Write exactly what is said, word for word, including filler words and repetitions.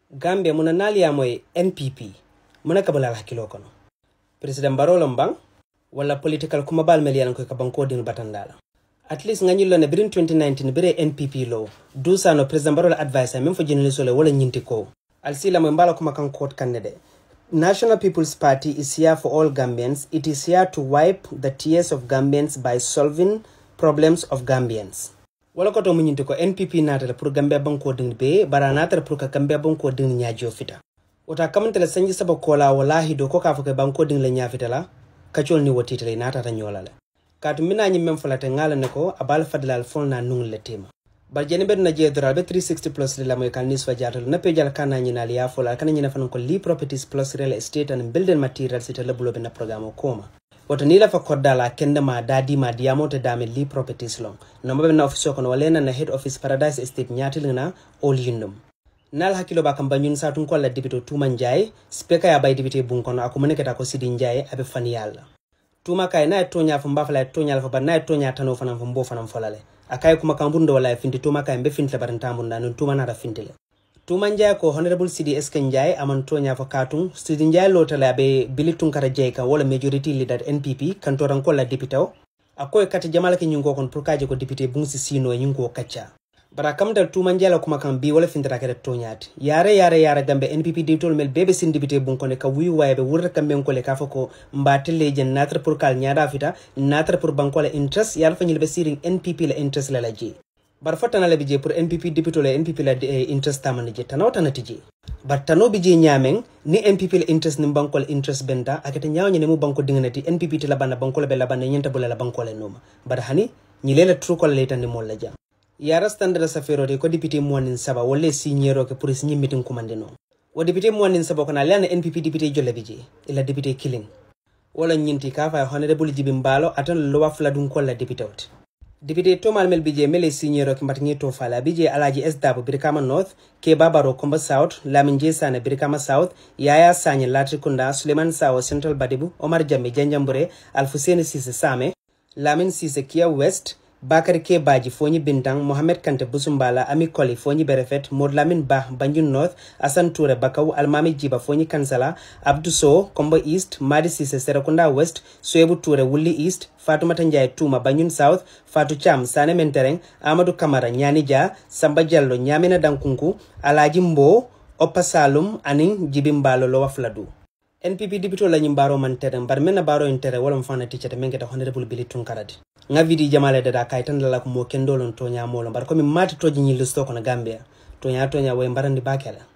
Gambia muna nali ya moy N P P muna kabala hakilo kono President Barrow lombang wala political kuma bal melian ko kabanko din batandala at least nganyulo na birin twenty nineteen bire N P P law do sa no President Barrow advice même fo jeneli sole wala nyinti ko alsila mo mbala kuma kan court kanede National People's Party is here for all Gambians. It is here to wipe the tears of Gambians by solving problems of Gambians. Wala ko to mu nyinti ko N P P natale pour Gambia banko din be bara natale pour ka Gambia banko din nyaajo fita wota kamantele sanji saba kola wallahi do ko ka fo ke banko din le nyaafita la kacol ni wotitele nata ta nyolale katu mina nyi mem fulate ngala ne ko abal fadlal fon na nungul le tema ba jeni ben na je doral be three sixty plus la moy kan nisfa jatal na pejal kana nyi na liya fola kana nyi na fan ko li properties plus real estate and building materials ite la bulo be na programme koma wota ni la fa kodala kende ma dadi ma diamo te dame li properties long no mabe na office ko no walena na head office paradise estate nyatil na all yindum nal hakilo ba kamba ñun satun ko la dibito tuma njay speka ya bay dibite bun kono ako menekata ko sidi njay abe fani yalla tuma kay na tonya fo mbafala tonya la fo ba na tonya tano fanam fo mbo fanam folale akay kuma kambundo wala finti tuma kay mbe finti baran tambunda non tuma na da fintile tuma njay ko honorable sidi eske njay aman tonya fo katun sidi njay lotala be bilitun kara jey kan wala majority leader N P P kantoran ko la dibito akoy kata jamala ke ñungo kon pour kaje ko député bun si sino ñungo kacca bara kam dal tuma njala kuma kan bi wala fintara ke toñaati yare yare yare gambe N P P ditol mel bebe sin député bun ko ne ka wuyu waye be wurra kambe ko le ka fako mbatelle je natre pour kal nyaada fita natre pour banko la interest yalla fa ñilbe siring N P P la interest la la je bar fatana la bi je pour N P P député la N P P la interest tamane je tanaw tanati je bar tano bi je nyaamen ni N P P la interest ni banko la interest benta akata nyaaw ne mu banko dinganati N P P te la bana banko la be la bana nyenta bula la banko la noma bar hani ñilela tru ko la letandi mo la jam yara standard safero de ko député monin saba wala signero ke pour signer meeting commande no wo député monin saba ko na lana N P P député jolle bije ila député killing wala nyinti ka fa honorable jibi mbalo atan lo wafla dun ko la député ot député tomal mel bije mele signero ke mbatni to fala bije alaji S W Birkama North ke babaro Komba South Lamin Jesane Birkama South yaya sanye Latrikunda Suleiman Sawo Central Badibu Omar Jambe Janjambure Alfuseni Sise Same Lamin Sise Kia West Bakari Ke Baji Fonyi Bintang Mohamed Kante Busumbala Ami Koli Fonyi Berefet Modlamin Bah Banjun North Asan Toure Bakaw Almami Jiba Fonyi Kansala Abdou Sow Kombo East Madi Sise Serakunda West Suebu Toure Wuli East Fatoumata Ndiaye Tuma Banjun South Fatou Cham Sane Mentereng Amadou Kamara Nyani Dia Samba Diallo Nyamina Dankunku Alaji Mbo Opa Salum Aning Jibimbalo Lowa Fladu N P P dibito la nyimbaro man tere mbar mena baro intere wala mfana teacher mengeta honorable Billy Tunkaradi nga vidi jamale dada kaitan la ko mo kendolon tonya molo mbar ko mi mati toji nyildo stoko na Gambia tonya tonya way mbarandi bakela